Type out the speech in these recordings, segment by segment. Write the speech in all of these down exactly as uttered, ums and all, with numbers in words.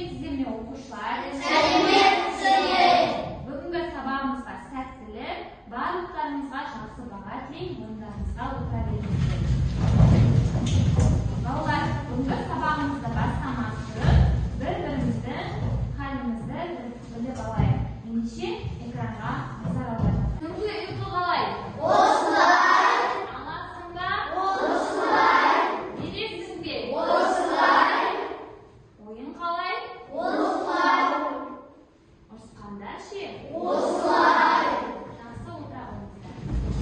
Сәлеметсіздер ме, оқушылар? Сәлеметсіздер. Бүгінгі сабағымызға сәттілік, барлықтарыңызға жақсы баға тілеймін, орындарыңызға отыра беріңіздер. Балалар, бүгінгі сабағымызды бастамас бұрын бір-біріміздің халімізді біліп алайық. Ендеше экранға назар аударыңыздар. Түнгі ұйқы қалай? Осылай. Аласың ба? Осылай. Бересің бе? Осылай. Ойын қалай? Осылай. Ұрысқанда ше? Осылай. Жақсы отыра алыңыздар.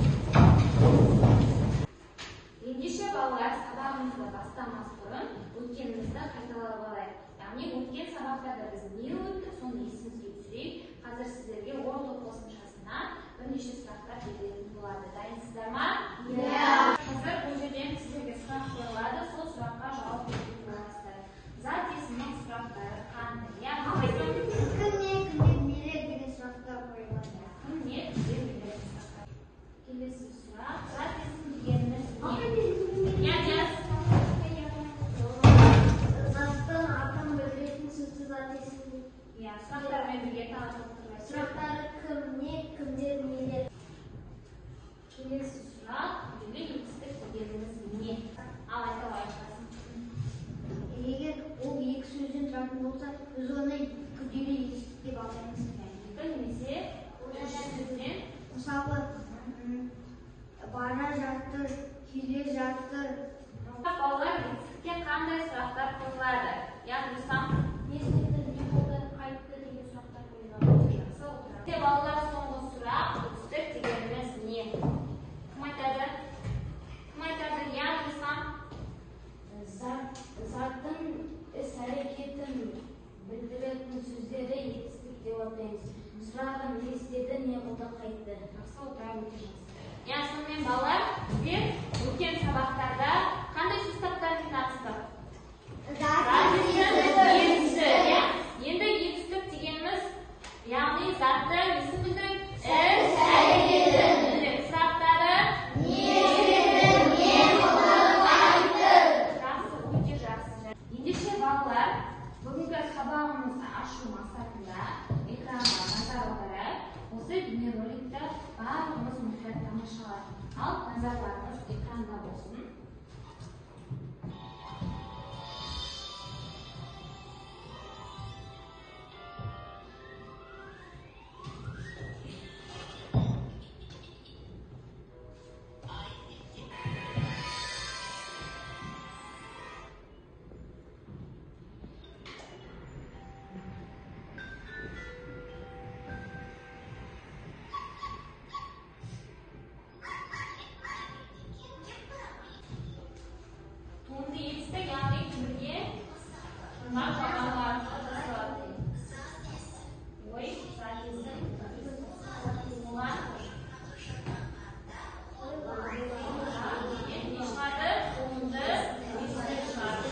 Ендеше балалар, сабағымызды бастамас бұрын өткенімізді қайталап алайық. Яғни өткен сабақтарда біз не өттік, соны есімізге түсірейік. Қазір сіздерге Word қосымшасына бірнеше сұрақтар берілетін болады. Дайынсыздар ма? Иә. Қазір бұл жерден сіздерге сұрақ қойылады, сол сұраққа жауап беретін боласыздар. Зат есімнің сұрақтары қандай? Яғни Кім не, кімдер нелер деген сұрақтар қойылады. кім не деген білетін сұрақтар. Келесі сұрақ, зат есім дегеніміз не? Яғни Заттың атын білдіретін сөзді зат есім. иә, сұрақтармен бірге тағы толықтырып Сұрақтары кім не, кімдер нелер. келесі сұрақ, үлгі етістік дегеніміз не? Ал айта алайық. Егер ол екі сөзден тұратын болса, біз оны күрделі етістік деп атаймыз. Екі немесе үш сөзден. Мысалы, бара жатыр, келе жатыр. Балалар, етістікке қандай сұрақтар қойылады? Яғни сам Не істеді, не болды, қайтты деген сұрақтар қойылады. жақсы отырады. Балалар, соңғы сұрақ, етістік дегеніміз не? Кім айтады? Кім айтады? Яғни сам Заттың іс-әрекетін білдіретін сөздері етістік деп атаймыз. Сұрағын не істеді, не болды, қайтты. жақсы отырады, өте жақсы. Яғни сонымен балалар, біздер өткен сабақтарда қандай сөз таптарымен таныстық? Енді етістік дегеніміз, яғни затты несін білдіреді? Іс-әрекетін. Сұрақтары не істеді, не болды, қайтты. Жақсы, өте жақсы. Ендеше балалар, бүгінгі сабағымызды ашу мақсатында экранға назар аударайық. Осы бейнероликті барлығымыз мұқият тамашалайық. Ал назарларыңыз экранда болсын. Туынды етістік, яғни түрге жұмақ жағалар жасалады. Ой, зат есім, оған не шығады? Туынды етістік шығады.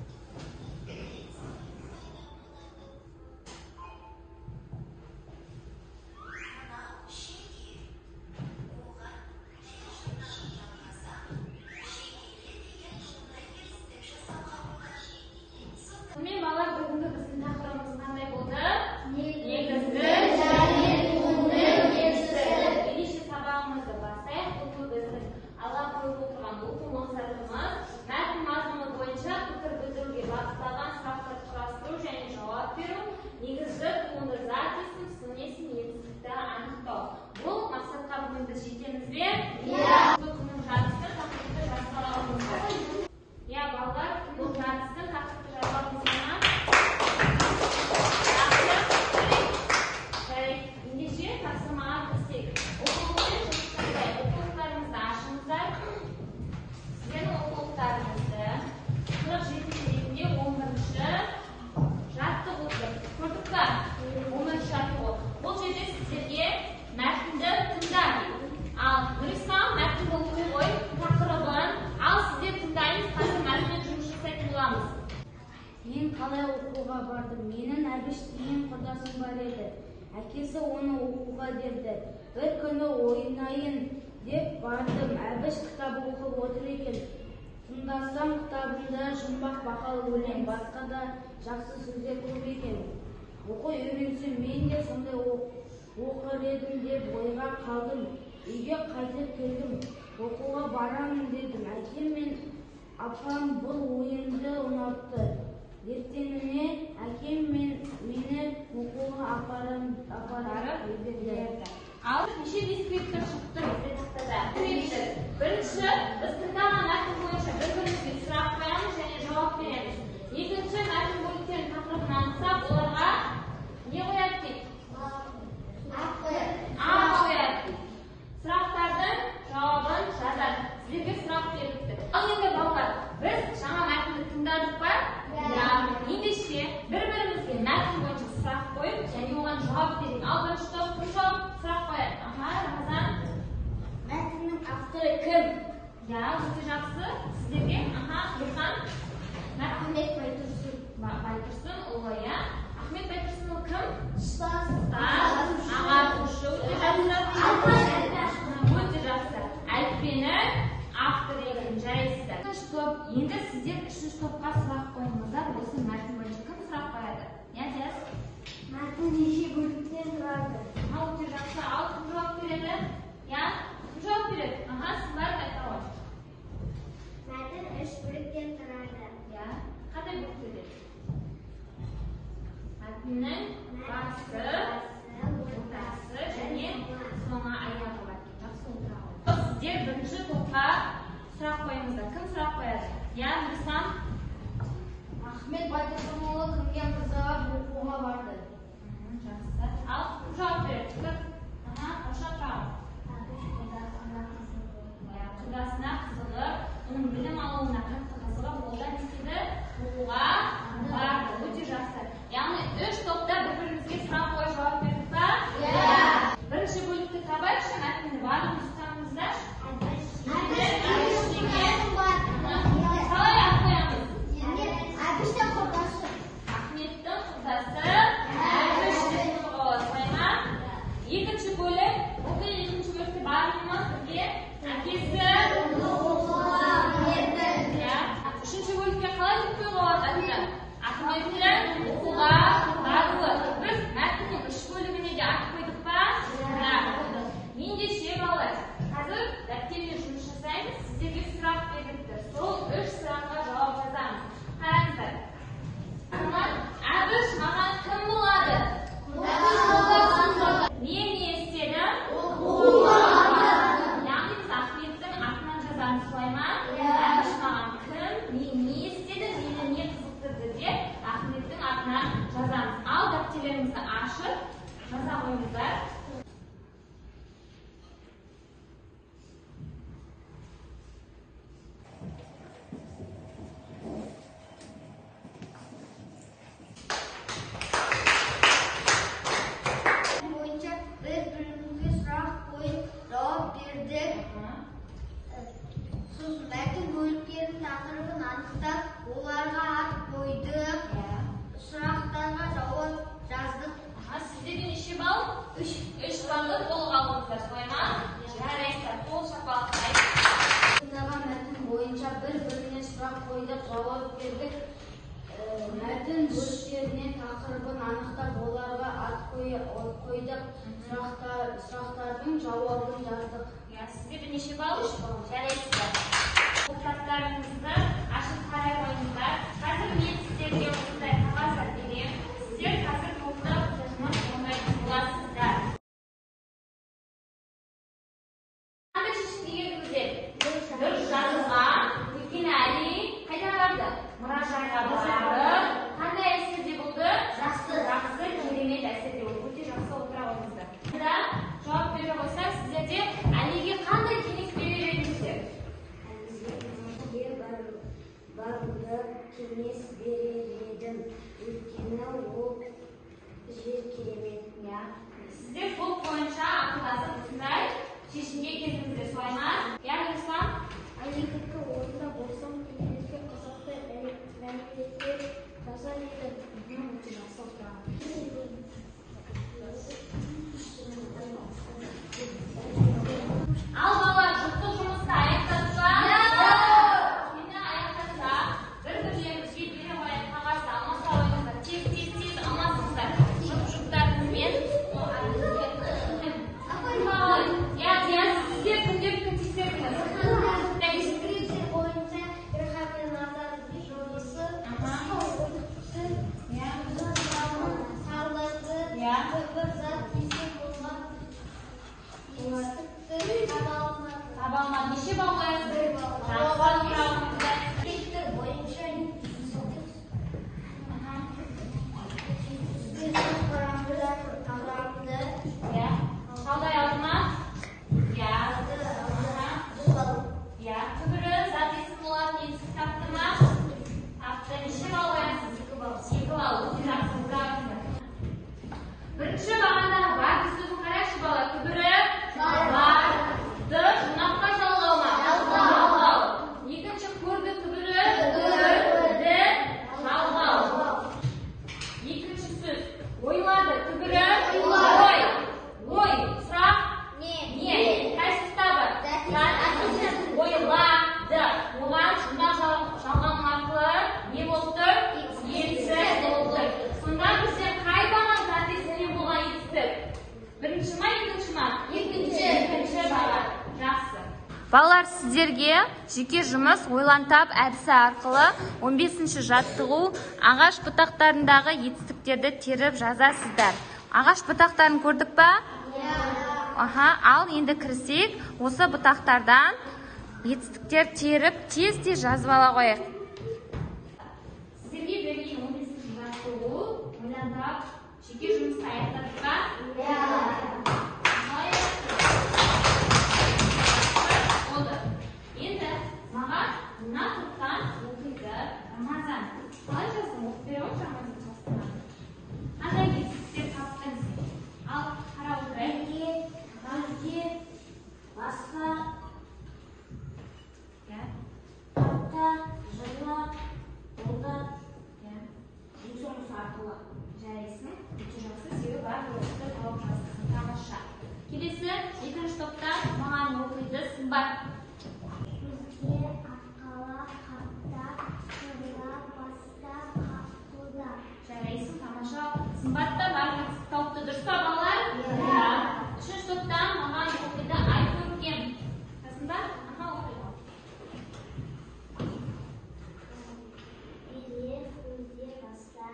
Сонымен балалар, бүгінгі біздің тақырыбымыз қандай болды? Негізгі және туынды етістік. Ендеше сабағымызды бастайық. Бұл біздің алға қойып отырған оқу мақсатымыз мәтін мазмұны бойынша пікір білдіруге бағытталған сұрақтар құрастыру және жауап беру, негізгі туынды зат есім, сын есім, етістікті анықтау. Бұл мақсатқа бүгін біз жетеміз бе? Иә. Күннің жартысы тақырыпты жазып аламыздар. Иә, балалар, бұл жартысы тақырыпты жазып аламыздар. Ендеше тапсырмаға кірісейік. Оқулықтарыңызды ашыңыздар. Сіздердің оқулықтарыңызды қырық жеті бетінде он бірінші жаттығу көрдік па? он бірінші жаттығу. Бұл жерде сіздерге мәтінді тыңда. Ал Нұрислам мәтінді оқу ғой, тақырыбын. Ал сіздер тыңдаймыз, қазір мәтінмен жұмыс жасайтын боламыз. Мен қалай оқуға бардым? Менің Әбіш деген құрдасым бар еді. Әкесі оны оқуға берді. Бір күні ойнайын деп бардым. Әбіш кітап оқып отыр екен. Тыңдасам кітабында жұмбақ бақал өлең, басқа да жақсы сөздер көп екен. Оқи үйренсем мен де сондай оқыр едім деп ойға қалдым. Үйге қайтып келдім. Оқуға барамын дедім. Әкем мен апам бұл ойымды ұнатты. Ертеңіне әкем мен мені оқуға апарып жіберді. Ал неше дискриптор шықты бізде тақтада? Бірінші, біз тыңдаған мәтін бойынша бір-бірімізге сұрақ қоямыз және жауап береміз. Екінші, мәтін бөліктерін тақырыбын анықтап, оларға не қояды дейді? А қояды. Сұрақтардың жауабын жазады. Сіздерге сұрақ беріпті. Ал енді балалар, біз жаңа мәтінді тыңдадық па? Ендеше бір-бірімізге мәтін бойынша сұрақ қойып, және оған жауап берейік. Ал бірінші топ кім жауап сұрақ қояды? Аха, Рамазан. Мәтіннің авторы кім? Я, өте жақсы. Сіздерге? Аха, Ерхан. Ахмет Байтұрсын. Байтұрсын ұлы, я. Ахмет Байтұрсын ұлы кім? Ұстаз. Ұстаз. Ағартушы. Өте жақсы. Өте жақсы. Әліппенің авторы екен, жарайсыздар. Үшінші топ. Енді сіздер үшінші топқа сұрақ қойыңыздар. Осы мәтін бойынша кім сұрақ қояды? Я, Диас. Мәтін неше бөліктен тұрады? Аха, өте жақсы. Ал кім жауап береді? Я, кім жауап береді? Аха, сіздер айта ғой. Мәтін үш бөліктен тұрады. Я, қандай бөліктер? Мәтіннің басы, ортасы және соңы аяғы бар. Жақсы отыра ғой. Сіздер бірінші топқа сұрақ қойыңыздар. Кім сұрақ қояды? Я, Нұрислам. Ахмет Байтұрсынұлы кімге мырзаға оқуға барды? Жақсы. Ал кім жауап береді? Аха, Раушан Тұрау. Құдасына қызығып, оның білім алуына қатты қызығып, ол да не істеді? Оқуға барды. Өте жақсы. Яғни үш топта бір-бірімізге сұрақ қойып жауап бердік па? Иә. Бірінші бөлікті табайықшы, мәтінді барлығымыз ұстаныңыздар. Қалай ат қоямыз? Әбіштің құрдасы. Ахметтің құрдасы Әбіштің құрдасы ма? Екінші бөлік, бұл екінші бөлікті барлығымыз бірге әкесі үшінші бөлікке қалай жүктеуге болады? Ахметтің оқуға баруы. Біз мәтіннің үш бөлігіне де ат қойдық па? Ендеше балалар, қазір дәптермен жұмыс жасаймыз. Сіздерге сұрақ берілді. Сол үш сұраққа жауап жазамыз. Қараңыздар. Әбіш маған кім болады? Мен не істедім? Яғни біз Ахметтің атынан жазамыз, солай ма? Әбіш маған кім? Мен не істедім? Мені не қызықтырды деп Ахметтің атынан жазамыз. Ал дәптерлеріңізді ашып, жаза қойыңыздар. Мәтін бөліктерінің тақырыбын анықтап, оларға ат қойдық, сұрақтарға жауап жаздық. Сіздерге неше балл? Үш. Үш баллды қолға алдыңыздар, солай ма? Жарайсыздар, қол шапалақтайық. Тыңдаған мәтін бойынша бір-біріне сұрақ қойдық, жауап бердік. Мәтін бөліктерінен тақырыбын анықтап, оларға ат қойдық, сұрақтардың жауабын жаздық. Сіздерге неше балл? Үш балл. Жарайсыздар. Құттықтарыңызды ашып қарай қойыңыздар. Қазір мен сіздерге осындай қағаздар беремін. Сіздер қазір топтап жұмыс орындайтын боласыздар. Қандай шешімге келдіңіздер? Дұрыс жазылған. Өйткені Әли қайда барды? Мұражайға барып. Қандай әсерде болды? Жақсы. Жақсы, керемет әсерде болды. Өте жақсы отыра қойыңыздар. Жауап бере қойса, сіздерде Әлиге қандай кеңес берер едіңіздер? Баруды кеңес берер едім, өйткені ол жер керемет. Сіздер бұл бойынша ақылдасып осындай шешімге келдіңіздер, солай ма? Яғни Ислам? Әлеуметтік орында болсам, келешекке қызықты мәліметтер жазар едім. Өте жақсы отырамын. Ал балалар, жұптық жұмысты аяқтадық па? Мені аяқтадық. Бір-бірлеріңізге бере қоятын қағазды алмаса ойыңыз бір зат есеп болған етістікті таба алмады. Таба алмады. Неше балл қоясыз? Тектер бойынша Қалдай алды ма? Иә. Иә. Түбірі зат есім болатын етістік тапты ма? Тапты. Неше балл қоясыз? екі балл. екі балл. Өте жақсы. Бірінші бағандағы барды сөзін қарайықшы бала. Түбірі барды жинаққа жалғау ма? Жалғау. Екінші көрді түбірі көрді жалғау. Екінші сөз ойлады түбірі ой. Ой. Сұрақ не? Қайсысы табы? Ойлады. Оған жинақ жалғау арқылы не болды? Етістік болды. Сонда бізде қай баған зат есімнен болған етістік? Бірінші ма, екінші ма? Екінші. Екінші баған. Жақсы. Балалар, сіздерге жеке жұмыс ойлан тап әдісі арқылы он бесінші жаттығу ағаш бұтақтарындағы етістіктерді теріп жазасыздар. Ағаш бұтақтарын көрдік па? Аха, ал енді кірісек, осы бұтақтардан етістіктер теріп тез-тез жазып ала қояйық. Сіздерге берген он бесінші жаттығу ойлан тап жеке жұмысты аяқтадық па? Болды. Енді маған мына топтан оқиды Рамазан. Қалай жаздың? Оқып бере қойшы Рамазан жастына. Қандай етістіктер таптыңыз? Ал қарап отырайық. Өзге, басқа, тапта, жылы, болды. Жұмыс арқылы жарайсың. Өте жақсы, себебі бар болысты тауып жаздың. Тамаша. Келесі екінші топта маған оқиды Сымбат. Өзге, арқала, қапта, сырла, баста, қақылда. Жарайсың, тамаша. Сымбатта бар тауыпты дұрыс па балалар? Үшінші топтан маған оқиды Айкөркем. Қасында? Аха, оқиды. Үйде, өзге, баста,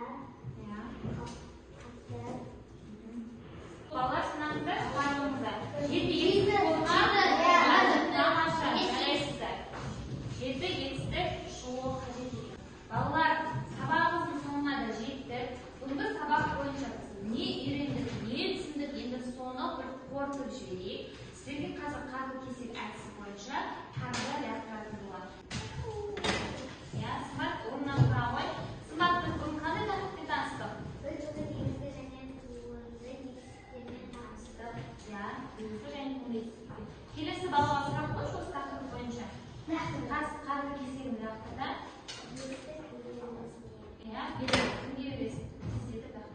қапта. Балалар сынаңыздар, шығарыңыздар. Жеті етістік болған. Тамаша, жарайсыздар. Жеті етістік шығуы қажет екен. Балалар, сабағымыздың соңына да жеттік. Бүгінгі сабақ бойынша біз не үйрендік, не түсіндік, енді соны бір қорытып жіберейік. Сіздерге қазір қату кесек әдісі бойынша таңда аяқтыратын болады. Иә, Сымбат орнынан тұра ғой. Сымбат, біз бүгін қандай тақырыппен таныстық? Бір жылы негізгі және туынды етістіктермен таныстық. Иә, негізгі және туынды етістіктер. Келесі балаға сұрақ қойшы осы тақырып бойынша. Қату кесегімді аяқтырда. Иә, береді. Кімге бересің? Сіздерді тақырып.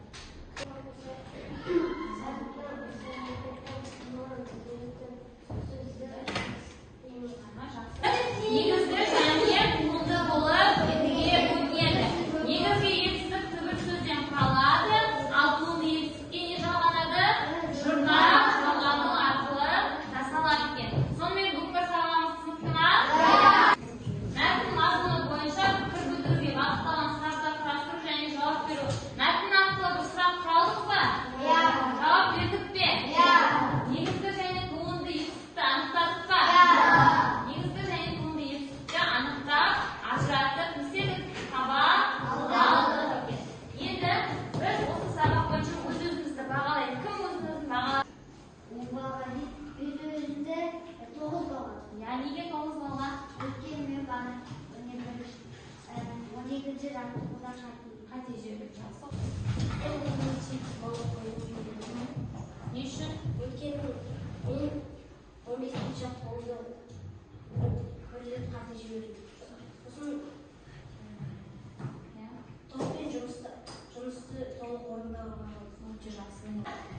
Негізгі және туынды болып екіге бөлінеді. Негізгі етістік түбір сөзден құралады, ал туынды етістікке не жалғанады? Жұрнақ жалғану арқылы жасалады екен. Сонымен бүгінгі сабағымыз түсінікті ме? Мәтін мазмұны бойынша пікір білдіруге бағытталған сұрақтар құрастыру және жауап беру. Мәтін арқылы бір сұрақ құралдық па? Жауап бердік пе? Негізгі және туынды етістікті анықтадық па? Негізгі және туынды етістікті анықтап, ажыратып, не істедік? Таба алдық екен. Енді біз осы сабақ бойынша өз-өзімізді бағалайық. Кім өз-өзін бағалайды? Бағалайды. Өз-өзімді тоғыз бағалады. Я неге тоғыз балға? Өткен мен баны он екінші жаттығудан шаттым. Қате жерде жақсы. Не Не үшін? өйткені мен он бесінші жаттығуды бір рет қате жібердім. Сосын топпен жұмысты жұмысты толық орындауға Өте жақсы.